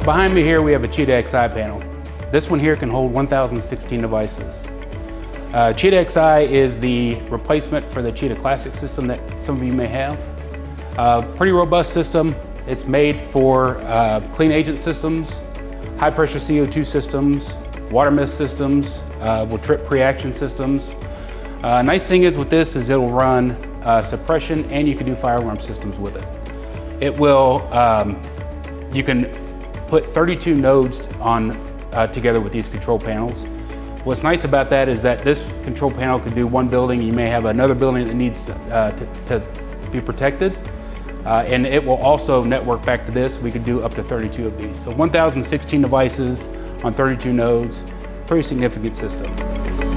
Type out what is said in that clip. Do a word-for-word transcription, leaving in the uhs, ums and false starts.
behind me here we have a Cheetah X I panel. This one here can hold one thousand sixteen devices. Uh, Cheetah X I is the replacement for the Cheetah Classic system that some of you may have. Uh, pretty robust system. It's made for uh, clean agent systems, high pressure C O two systems, water mist systems, uh, will trip pre-action systems. Uh, nice thing is with this is it'll run uh, suppression, and you can do fire alarm systems with it. It will, um, you can put thirty-two nodes on uh, together with these control panels. What's nice about that is that this control panel can do one building. You may have another building that needs uh, to, to be protected. Uh, and it will also network back to this. We could do up to thirty-two of these. So one thousand sixteen devices on thirty-two nodes, pretty significant system.